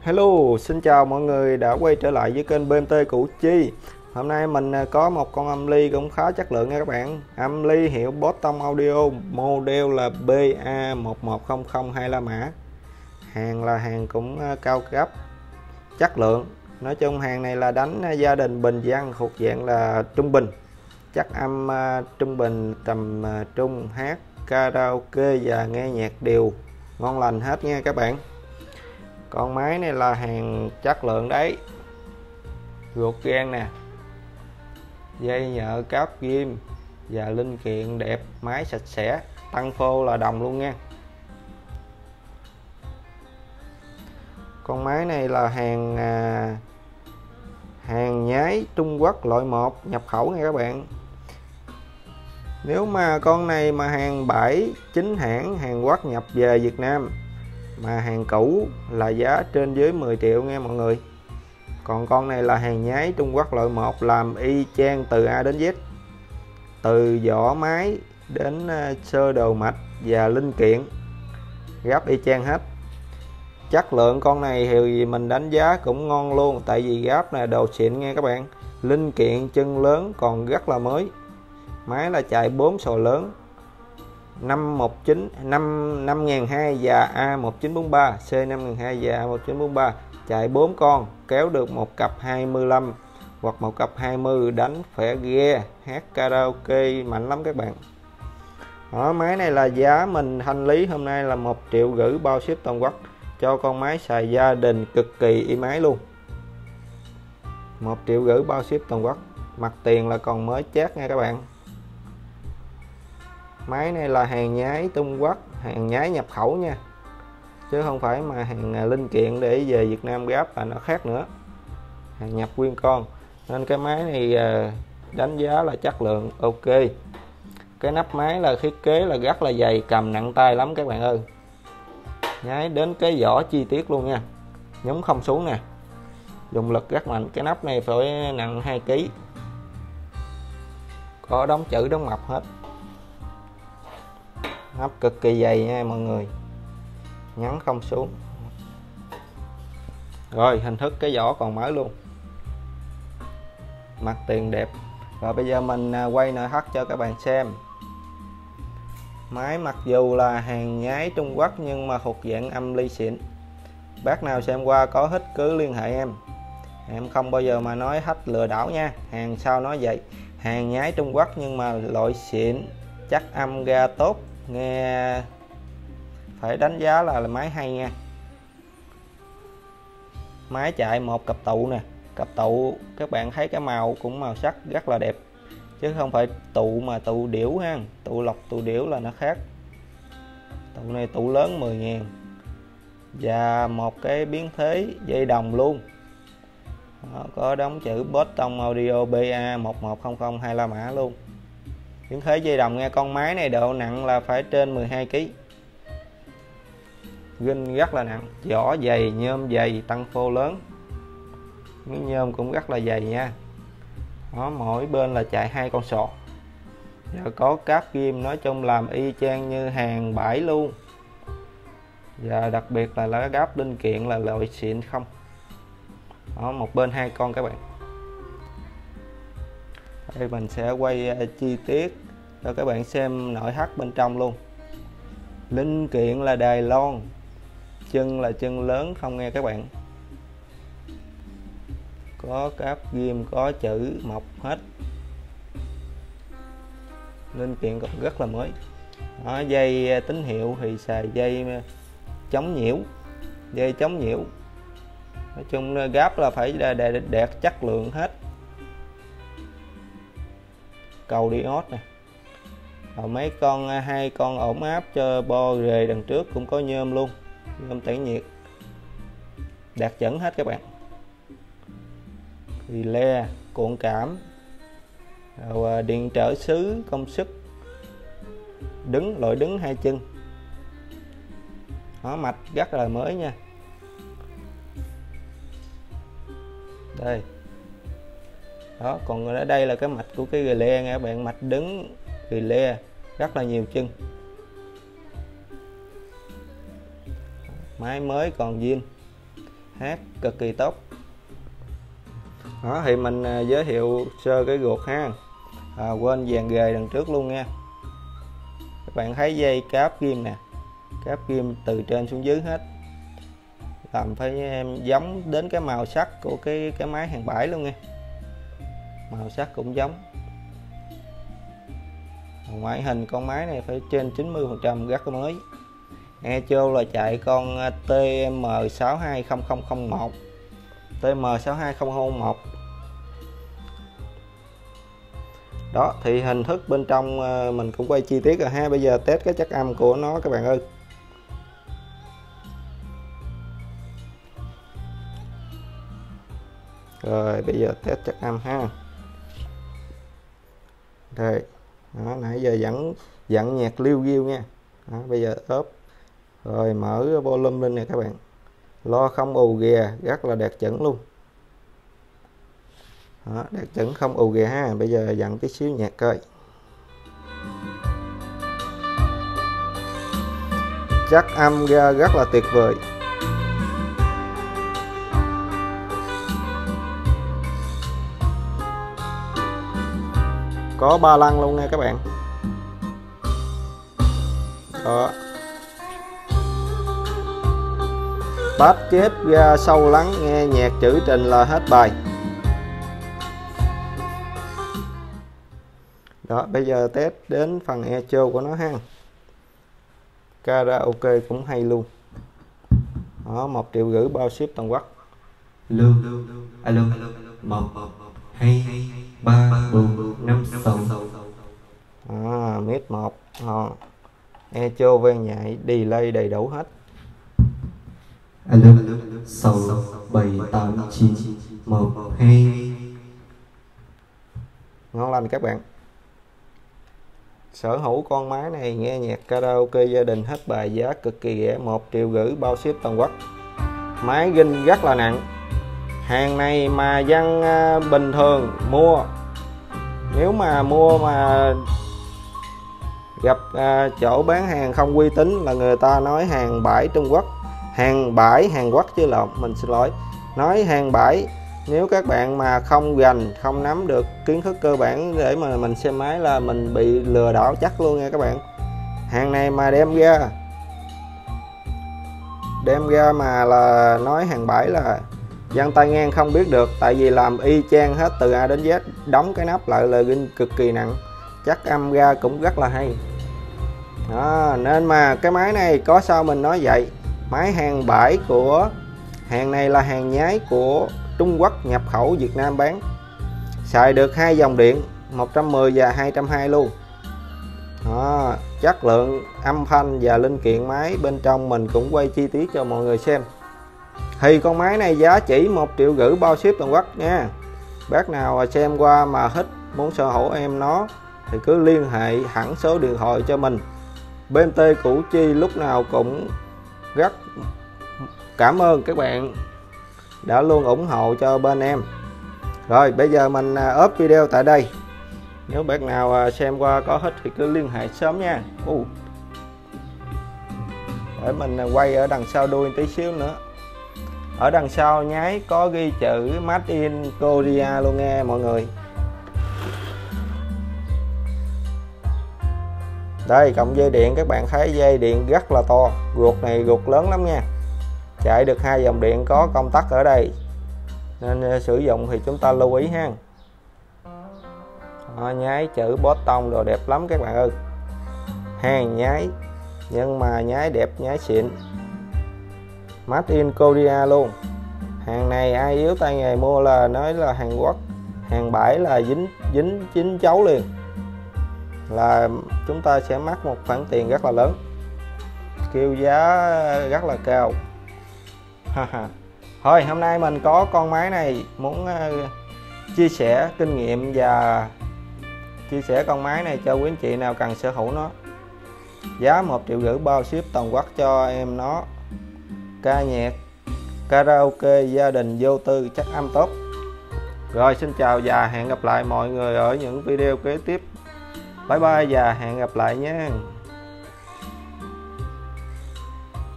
Hello, xin chào mọi người đã quay trở lại với kênh BMT Củ Chi. Hôm nay mình có một con âm ly cũng khá chất lượng nha các bạn. Âm ly hiệu Boston Audio, model là BA1100 La Mã. Hàng là hàng cũng cao cấp, chất lượng. Nói chung hàng này là đánh gia đình bình dân, thuộc dạng là trung bình. Chắc âm trung bình tầm trung, hát karaoke và nghe nhạc đều ngon lành hết nha các bạn. Con máy này là hàng chất lượng đấy, ruột gan nè, dây nhợ cáp ghim và linh kiện đẹp, máy sạch sẽ, tăng phô là đồng luôn nha. Con máy này là hàng nhái Trung Quốc loại 1 nhập khẩu nha các bạn. Nếu mà con này mà hàng bãi chính hãng Hàn Quốc nhập về Việt Nam mà hàng cũ là giá trên dưới 10 triệu nha mọi người. Còn con này là hàng nhái Trung Quốc loại 1, làm y chang từ A đến Z, từ vỏ máy đến sơ đồ mạch và linh kiện gấp y chang hết. Chất lượng con này thì mình đánh giá cũng ngon luôn, tại vì gáp này đồ xịn nha các bạn. Linh kiện chân lớn còn rất là mới. Máy là chạy 4 sò lớn 5200 và A1943, C5200 và A1943, chạy 4 con, kéo được một cặp 25 hoặc một cặp 20, đánh khỏe ghe, hát karaoke mạnh lắm các bạn. Máy này là giá mình thanh lý hôm nay là 1,5 triệu bao ship toàn quốc, cho con máy xài gia đình cực kỳ êm ái luôn. 1,5 triệu bao ship toàn quốc, mặt tiền là còn mới chát nha các bạn. Máy này là hàng nhái Trung Quốc, hàng nhái nhập khẩu nha, chứ không phải mà hàng linh kiện để về Việt Nam gáp là nó khác nữa, hàng nhập nguyên con. Nên cái máy này đánh giá là chất lượng ok. Cái nắp máy là thiết kế là rất là dày, cầm nặng tay lắm các bạn ơi. Nhái đến cái vỏ chi tiết luôn nha, nhúng không xuống nè, dùng lực rất mạnh. Cái nắp này phải nặng 2 kg, có đóng chữ đóng mộc hết. Nắp cực kỳ dày nha mọi người, nhấn không xuống. Rồi hình thức cái vỏ còn mới luôn, mặt tiền đẹp. Và bây giờ mình quay nội thất cho các bạn xem. Máy mặc dù là hàng nhái Trung Quốc nhưng mà thuộc dạng âm ly xịn. Bác nào xem qua có thích cứ liên hệ em không bao giờ mà nói hack lừa đảo nha. Hàng sao nói vậy, hàng nhái Trung Quốc nhưng mà loại xịn, chắc âm ra tốt, nghe phải đánh giá là máy hay nha. Máy chạy một cặp tụ nè, cặp tụ các bạn thấy cái màu cũng màu sắc rất là đẹp, chứ không phải tụ mà tụ điểu ha, tụ lọc tụ điểu là nó khác. Tụ này tụ lớn 10.000 và một cái biến thế dây đồng luôn. Đó, có đóng chữ Boston Audio BA1100 La Mã luôn, biến thế dây đồng nha. Con máy này độ nặng là phải trên 12 kg, ghinh rất là nặng, vỏ dày, nhôm dày, tăng phô lớn, miếng nhôm cũng rất là dày nha. Đó, mỗi bên là chạy 2 con sọt và có cáp ghim, nói chung làm y chang như hàng bãi luôn. Và đặc biệt là lá gáp linh kiện là loại xịn không. Đó, một bên 2 con các bạn. Đây mình sẽ quay chi tiết cho các bạn xem nội thất bên trong luôn. Linh kiện là Đài Loan, chân là chân lớn không nghe các bạn, có cáp ghim, có chữ mộc hết, linh kiện còn rất là mới. Đó, dây tín hiệu thì xài dây chống nhiễu, dây chống nhiễu. Nói chung gáp là phải đẹp chất lượng hết. Cầu diode nè, rồi mấy con 2 con ổn áp cho bo rề đằng trước cũng có nhôm luôn, nhôm tản nhiệt, đạt chuẩn hết các bạn. Relay, cuộn cảm, rồi điện trở xứ công suất, đứng loại đứng 2 chân. Đó, mạch rất là mới nha. Đây. Đó, còn ở đây là cái mạch của cái relay nha các bạn, mạch đứng relay rất là nhiều chân. Máy mới còn zin, hát cực kỳ tốt. Đó thì mình giới thiệu sơ cái guộc ha. Quên dàn ghề đằng trước luôn nha. Các bạn thấy dây cáp ghim nè, cáp ghim từ trên xuống dưới hết, làm phải giống đến cái màu sắc của cái máy hàng bãi luôn nha, màu sắc cũng giống. Ngoại hình con máy này phải trên 90% rất mới. Echo là chạy con TM62001, TM62001. Đó thì hình thức bên trong mình cũng quay chi tiết rồi ha. Bây giờ test cái chất âm của nó các bạn ơi. Rồi bây giờ test chất âm ha. Đây đó, nãy giờ dặn nhạc liêu ghiêu nha. Đó, bây giờ ốp rồi mở volume lên nè các bạn, lo không ù ghè, rất là đạt chuẩn luôn. Đó, đạt chuẩn không ù ghè ha. Bây giờ dặn tí xíu nhạc coi. Chất âm ra rất là tuyệt vời. Có 3 lăng luôn nha các bạn. Đó. Bass kép ra sâu lắng, nghe nhạc trữ trình là hết bài. Đó, bây giờ test đến phần echo của nó ha. Karaoke cũng hay luôn. Đó, 1,5 triệu bao ship toàn quốc. Alo, 1 2 3 4 5 6. Mid 1 echo vang nhạy, delay đầy đủ hết. Alo 6 7 8 9 1 2. Ngon lành các bạn. Sở hữu con máy này nghe nhạc karaoke gia đình hết bài, giá cực kỳ rẻ, 1,5 triệu bao ship toàn quốc. Máy ginh rất là nặng. Hàng này mà dân bình thường mua, nếu mà mua mà gặp chỗ bán hàng không uy tín là người ta nói hàng bãi Trung Quốc, hàng bãi Hàn Quốc chứ lộn, mình xin lỗi, nói hàng bãi. Nếu các bạn mà không rành, không nắm được kiến thức cơ bản để mà mình xem máy là mình bị lừa đảo chắc luôn nha các bạn. Hàng này mà đem ra mà là nói hàng bãi là dân tay ngang không biết được, tại vì làm y chang hết từ A đến Z, đóng cái nắp lại là ginh cực kỳ nặng, chắc âm ra cũng rất là hay. Đó, nên mà cái máy này có sao mình nói vậy, máy hàng bãi của hàng này là hàng nhái của Trung Quốc nhập khẩu Việt Nam bán, xài được 2 dòng điện 110 và 220 luôn. Đó, chất lượng âm thanh và linh kiện máy bên trong mình cũng quay chi tiết cho mọi người xem. Thì con máy này giá chỉ 1,5 triệu bao ship toàn quốc nha. Bác nào xem qua mà thích muốn sở hữu em nó thì cứ liên hệ hẳn số điện thoại cho mình. BMT Củ Chi lúc nào cũng rất cảm ơn các bạn đã luôn ủng hộ cho bên em. Rồi bây giờ mình ốp video tại đây. Nếu bạn nào xem qua có thích thì cứ liên hệ sớm nha. Để mình quay ở đằng sau đuôi tí xíu nữa. Ở đằng sau nháy có ghi chữ Made in Korea luôn nghe mọi người. Đây, cọng dây điện các bạn thấy dây điện rất là to, ruột này ruột lớn lắm nha. Chạy được 2 dòng điện, có công tắc ở đây nên sử dụng thì chúng ta lưu ý ha. Nháy chữ Boston đồ đẹp lắm các bạn ơi. Hàng nháy nhưng mà nháy đẹp, nháy xịn, Made in Korea luôn. Hàng này ai yếu tay nghề mua là nói là Hàn Quốc, hàng bãi là dính chín chấu liền, là chúng ta sẽ mất một khoản tiền rất là lớn, kêu giá rất là cao. Thôi hôm nay mình có con máy này muốn chia sẻ kinh nghiệm và chia sẻ con máy này cho quý anh chị nào cần sở hữu nó. Giá 1,5 triệu bao ship toàn quốc cho em nó. Ca nhạc karaoke gia đình vô tư, chất âm tốt. Rồi xin chào và hẹn gặp lại mọi người ở những video kế tiếp. Bye bye và hẹn gặp lại nhé.